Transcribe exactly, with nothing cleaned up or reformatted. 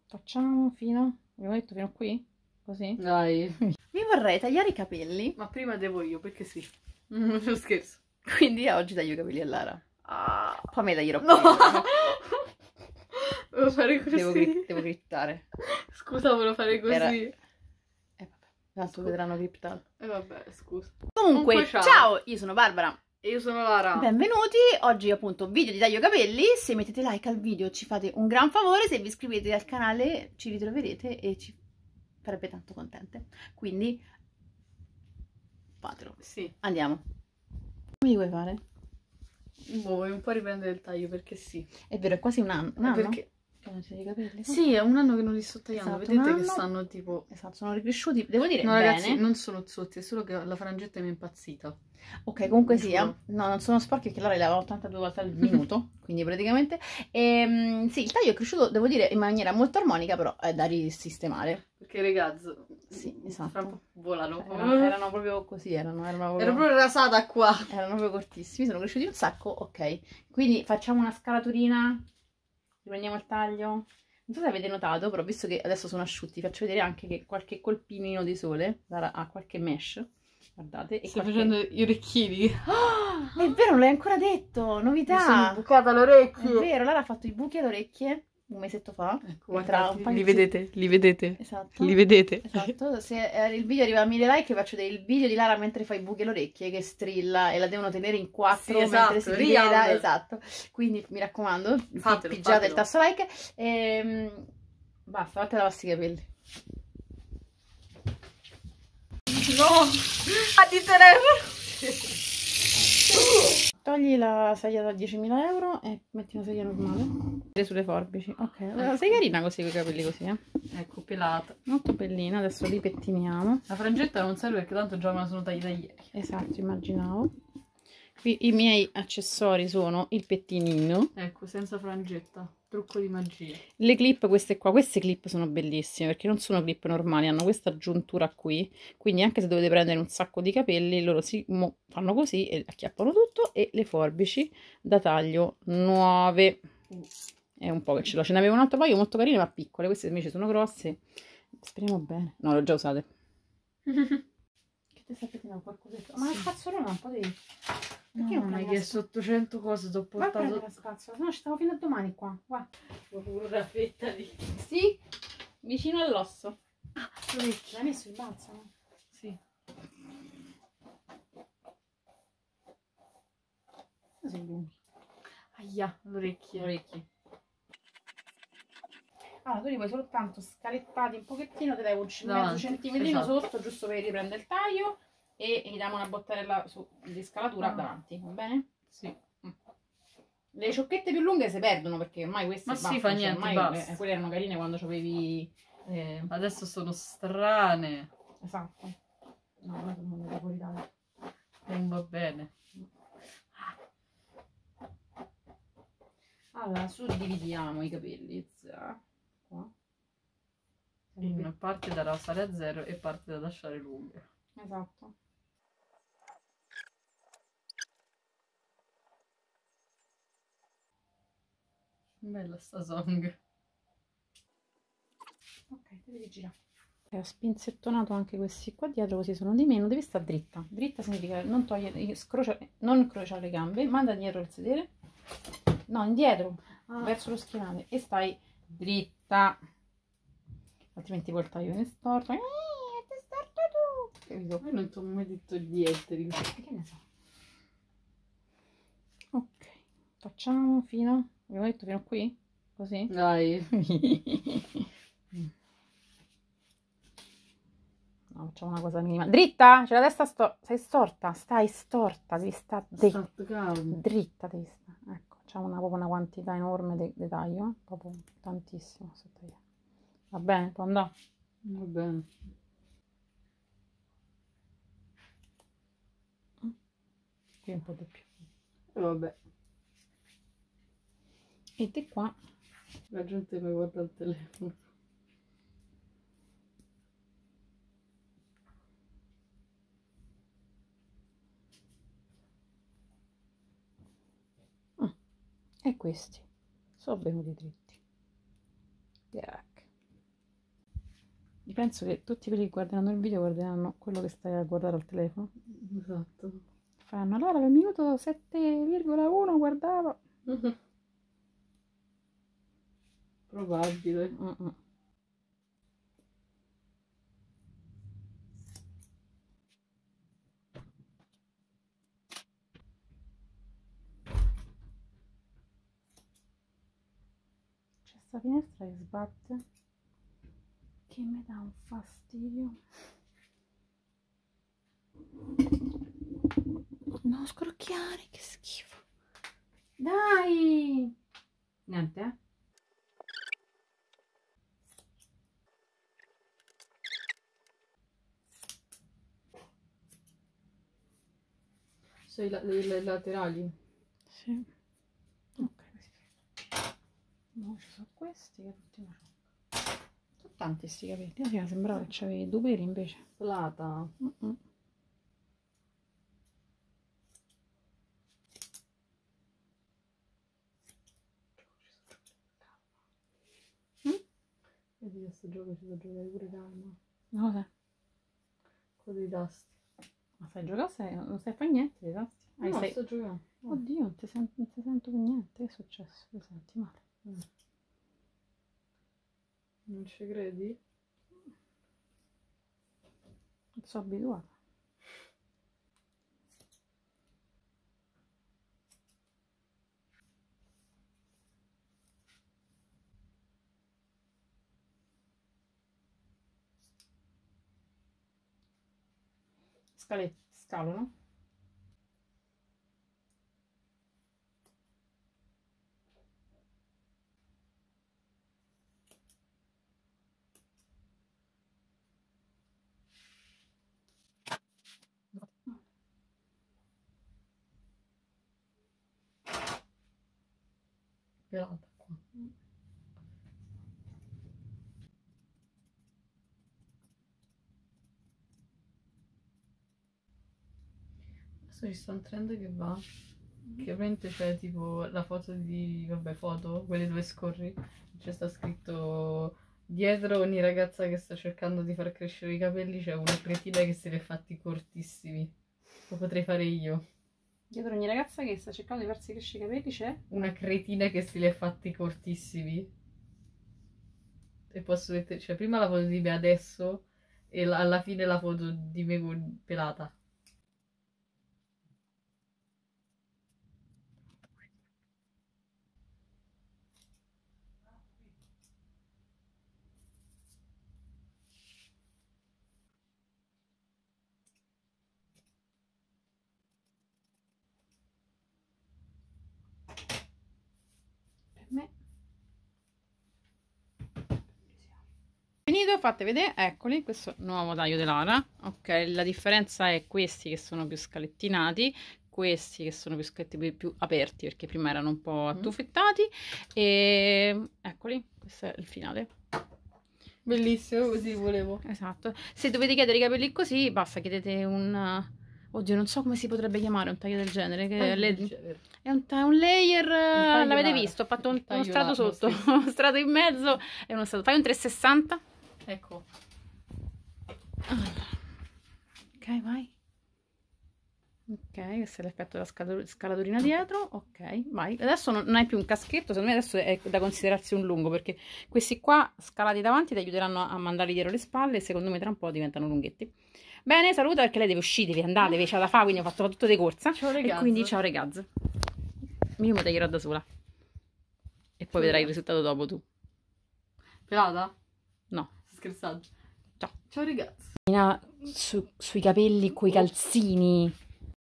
Facciamo fino, abbiamo detto fino a qui? Così? Dai. Mi vorrei tagliare i capelli. Ma prima devo io, perché sì. Non lo scherzo. Quindi oggi taglio i capelli a Lara. Ah. Poi me taglierò No! quelli. Devo fare così. Devo, gri- devo grittare. Scusa, volevo fare così. Era- Eh vabbè, tanto Scusa. vedranno grittato. E eh, vabbè, scusa. Comunque, Comunque, ciao. ciao, io sono Barbara. E io sono Lara. Benvenuti, oggi appunto video di taglio capelli. Se mettete like al video ci fate un gran favore, se vi iscrivete al canale ci ritroverete e ci farebbe tanto contente. Quindi fatelo. Sì. Andiamo. Come li vuoi fare? Boh, vuoi un po' riprendere il taglio perché sì. È vero, è quasi un anno. Un anno? Perché? Che non ti i capelli? Sì, è un anno che non li sto tagliando. Esatto, Vedete un che anno. stanno tipo... Esatto, sono ricresciuti. Devo dire No, bene. ragazzi, non sono zotti, è solo che la frangetta mi è impazzita. Ok, comunque Giuro. sia, no, non sono sporchi perché Lara li lava ottantadue volte al minuto, quindi praticamente, ehm, sì, il taglio è cresciuto, devo dire, in maniera molto armonica, però è da risistemare. Perché i ragazzi, Sì, esatto. fra un po' volano. Erano, erano proprio così, erano, erano proprio, Ero proprio rasata qua. erano proprio cortissimi, sono cresciuti un sacco, ok. Quindi facciamo una scalaturina, riprendiamo il taglio. Non so se avete notato, però visto che adesso sono asciutti, faccio vedere anche che qualche colpino di sole Lara ha qualche mesh. Guardate, e Sto qualche... facendo gli orecchini. Oh, è vero, non l'hai ancora detto, novità. Mi sono bucata le orecchie. È vero, Lara ha fatto i buchi alle orecchie un mesetto fa. Ecco, e tra guardate, un paio li di- vedete, li vedete, Esatto. li vedete. Esatto, se eh, il video arriva a mille like faccio vedere il video di Lara mentre fa i buchi alle orecchie che strilla e la devono tenere in quattro Sì, mentre esatto, si Rian. riveda, esatto. Quindi mi raccomando, Fatelo, pigiate fatelo. il tasto like. Ehm, basta, fate lavassi i capelli. No, a di telefono. Togli la saglia da diecimila euro e metti una saglia normale. Sulle forbici. Ok, allora, sei carina così con i capelli così, eh? Ecco, pelata. Molto bellina, adesso li pettiniamo. La frangetta non serve perché tanto già me la sono tagliata ieri. Esatto, immaginavo. Qui i miei accessori sono il pettinino. Ecco, senza frangetta. Trucco di magia. Le clip, queste qua, queste clip sono bellissime perché non sono clip normali, hanno questa aggiuntura qui. Quindi anche se dovete prendere un sacco di capelli, loro si mo, fanno così e acchiappano tutto. E le forbici da taglio nuove. È un po' che ce l'ho. Ce ne avevo un altro paio molto carine ma piccole. Queste invece sono grosse. Speriamo bene. No, le ho già usate. Che ti stai pettinando qualcos'altro? Ma la spazzolona un po' devi... Perché No, non mi hai prendi la chiesto ottocento cose, ti ho Vai a prendere portato... la spazzola, no ci stavo fino a domani qua. Guarda. una fetta di... Sì, vicino all'osso. Ah, l'orecchio. L'hai messo il balzo? No? Sì. Cosa sei lunghi? Aia, l'orecchio. Orecchie. Allora, tu li vuoi soltanto scalettati un pochettino, te levo un mezzo Davanti, centimetrino esatto. sotto, giusto per riprendere il taglio, e gli diamo una bottarella su, di scalatura Ah. davanti, va bene? Sì. Le ciocchette più lunghe si perdono perché ormai queste Ma sì, bastano, fa cioè, niente, ormai basta. le- quelle erano carine quando avevi... Eh, adesso sono strane. Esatto. No, non sono da fuori Italia. Non va bene. Allora, suddividiamo i capelli. Zà, qua. In parte da rasare a zero e parte da lasciare lunghe. Esatto. Bella sta song. Ok, devi girare. Ho spinzettonato anche questi qua dietro così sono di meno. Devi stare dritta. Dritta significa non togliere, scrocia, non incrociare le gambe, manda dietro il sedere. No, indietro, ah. verso lo schienale. E stai dritta. Altrimenti poi il taglio viene storto. Eh, è storto tu! Capito? Io non ti ho mai detto niente di questo. Che ne so. Ok, facciamo fino... Abbiamo detto fino a qui? Così? Dai. No, facciamo una cosa minima. Dritta! C'è la testa storta. Sei storta. Stai storta. Devi stare dritta. Dritta devi stare. Ecco, facciamo una, proprio una quantità enorme di, di taglio. Eh? Proprio tantissimo. Va bene? Può andare? Va bene. Qui un po' di più. E vabbè. E di qua. La gente mi guarda il telefono. E questi sono venuti dritti. Tac. penso che tutti quelli che guarderanno il video guarderanno quello che stai a guardare al telefono. Esatto. Fanno, allora al minuto sette virgola uno guardavo. Probabile. Mm-mm. C'è sta finestra che sbatte, che mi dà un fastidio. Non scrocchiare, che schifo. Dai! Niente, eh? Sei la- le, le laterali. Sì. Ok, così. No, ci sono questi che tutti marroni. Sono tanti sti capelli. Ah, sì, sembrava che c'avevi due peli invece. Plata. Mm-mm. Vedi che sto gioco ci da giocare pure calma. No, cos'è? Quello dei tasti. Ma stai giocando? Sei, non stai fare niente dei tasti? Ah, No, sei... sto giocando. No. Oddio, non ti, sento, non ti sento per niente. Che è successo? Ti senti male? Mm. Non ci credi? Non sono abituata. Scale, scalo, no? Pelata qua. Adesso ci sta un trend che va. Che ovviamente c'è tipo la foto di, vabbè, foto, quelle dove scorri, c'è sta scritto dietro ogni ragazza che sta cercando di far crescere i capelli c'è una cretina che se li è fatti cortissimi. Lo potrei fare io. Dietro ogni ragazza che sta cercando di farsi crescere i capelli c'è Una cretina che se li è fatti cortissimi. E posso mettere, cioè prima la foto di me adesso e la- alla fine la foto di me con- pelata. per me. Finito, fate vedere, eccoli, questo nuovo taglio di Lara. Ok, la differenza è questi che sono più scalettinati, questi che sono più scaletti più, più aperti perché prima erano un po' attufettati. E eccoli, questo è il finale. Bellissimo, così volevo. Esatto. Se dovete chiedere i capelli così, basta, chiedete un... Oddio, non so come si potrebbe chiamare un taglio del genere. Che Taglio le- del genere. È un, ta- un layer, taglio l'avete Lara. visto? Ho fatto un, Il uno taglio strato Lara, sotto, sì. uno strato in mezzo e uno strato. Fai un trecentosessanta. Ecco. Allora. Ok, vai. Ok, questo è l'effetto della scala- scalaturina dietro. Ok, vai. Adesso non, non hai più un caschetto, secondo me adesso è da considerarsi un lungo perché questi qua scalati davanti ti aiuteranno a mandarli dietro le spalle e secondo me tra un po' diventano lunghetti. Bene, saluta perché lei deve uscire, deve andare, c'è da fare, quindi ho fatto tutto di corsa. Ciao E ragazzi. quindi ciao ragazzi. Io mi taglierò da sola. E poi vedrai il risultato dopo tu. Pelata? No. Sto scherzando. Ciao. Ciao ragazzi. Su, sui capelli, coi calzini.